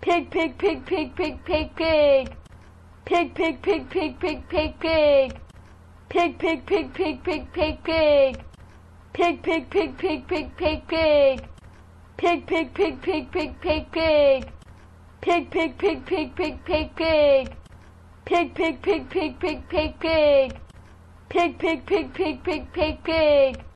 Pig, pig, pig, pig, pig, pig, pig. Pig, pig, pig, pig, pig, pig, pig. Pig, pig, pig, pig, pig, pig, pig. Pig, pig, pig, pig, pig, pig, pig. Pig, pig, pig, pig, pig, pig, pig. Pig, pig, pig, pig, pig, pig, pig. Pig, pig, pig, pig, pig, pig, pig. Pig, pig, pig, pig, pig, pig, pig.